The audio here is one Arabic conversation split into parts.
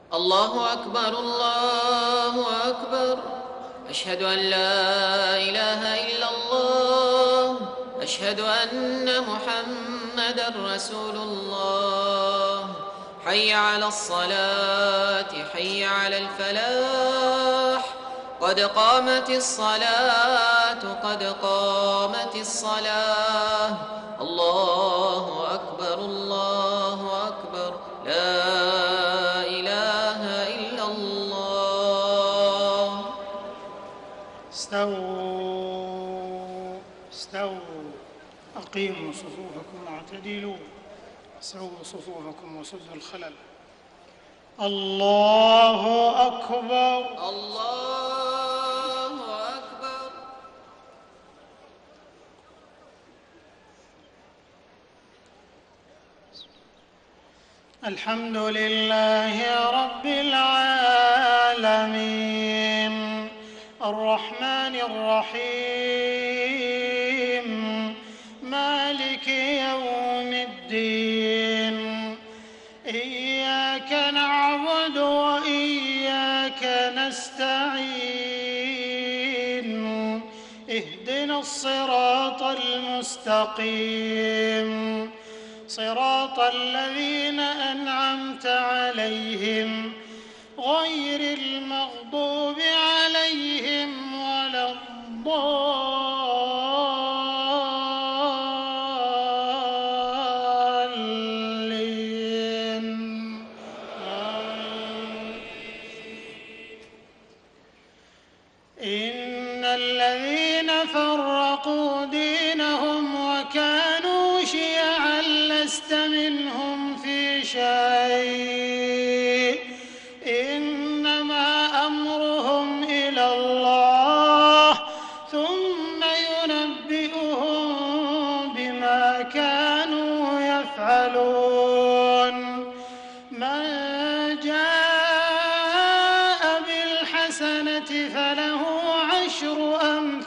الله أكبر الله أكبر. أشهد أن لا إله إلا الله. أشهد أن محمدًا رسول الله. حي على الصلاة حي على الفلاح. قد قامت الصلاة قد قامت الصلاة. الله أكبر الله أكبر. لا إله إلا الله. استووا أقيموا صفوفكم واعتدلوا. سووا صفوفكم وسدوا الخلل. الله أكبر الله أكبر. الحمد لله رب العالمين الرحمن الرحيم مالك يوم الدين. إياك نعبد وإياك نستعين. اهدنا الصراط المستقيم صراط الذين أنعمت عليهم غير المغضوب عليهم ولا الضالين. إن الذين فرقوا دينهم وكانوا شيعا لست منهم في شيء. إنما أمرهم إلى الله ثم ينبئهم بما كانوا يفعلون. من جاء بالحسنة فله عشر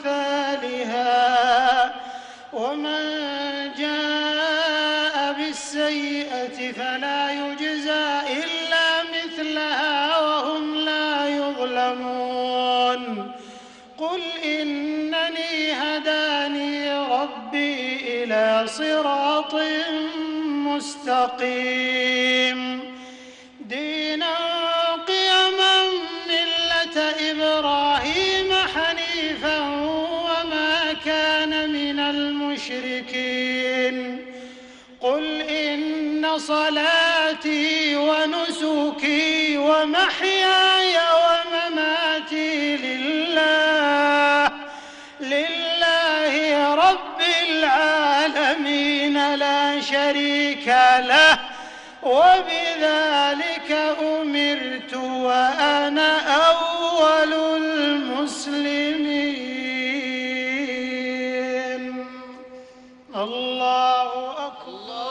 أمثالها ومن جاء بالسيئة فلا يجزى إلا مثلها وهم لا يظلمون. قل إنني هداني ربي إلى صراط مستقيم دينا قيما ملة إبراهيم حنيفا وما كان من المشركين. قل إن صلاتي ونسكي ومحياي ومماتي لله رب العالمين لا شريك له وبذلك أمرت وأنا أول المسلمين. الله أكبر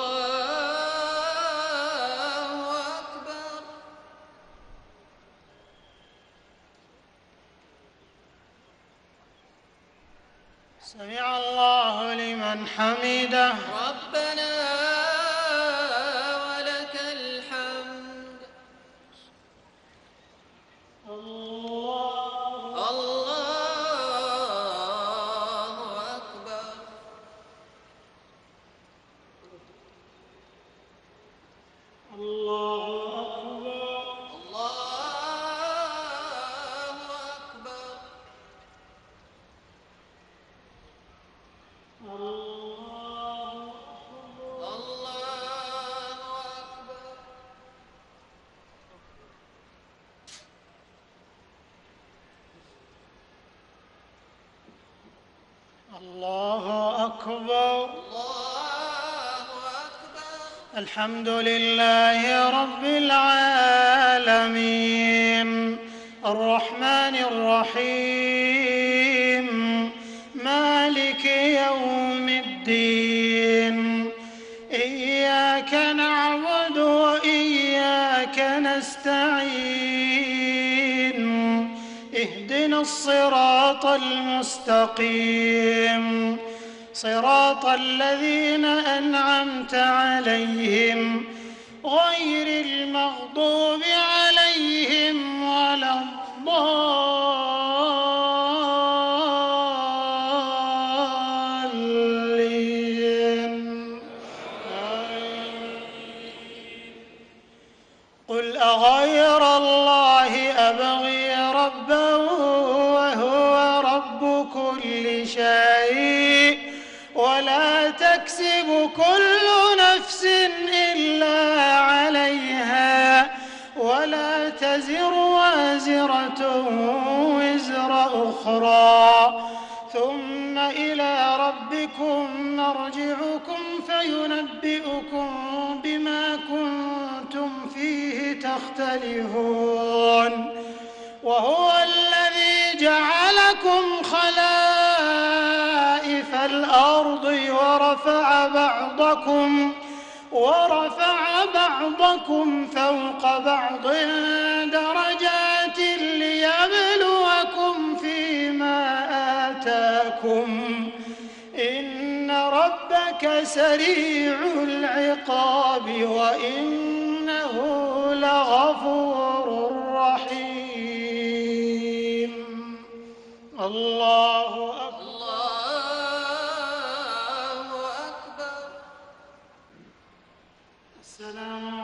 الله أكبر. سمع الله لمن حمده. ربنا ولك الحمد. الله أكبر. الله أكبر. الله أكبر. الله أكبر. الحمد لله رب العالمين الرحمن الرحيم مالك يوم الدين. إياك نعبد وإياك نستعين. اهدنا الصراط المستقيم صراط الذين أنعمت عليهم غير المغضوب عليهم قل أغير الله أبغي ربا وهو رب كل شيء ولا تكسب كل نفس إلا عليها ولا تزر وازرة وزر أخرى ثم إلى ربكم مرجعكم فينبئكم بما كنتم فيه تختلفون وهو الذي جعلكم خلائف الأرض ورفع بعضكم فوق بعض درجات ليبلوكم فيما آتاكم إن ربك سريع العقاب وإنه لغفور رحيم. الله أكبر. الله أكبر. السلام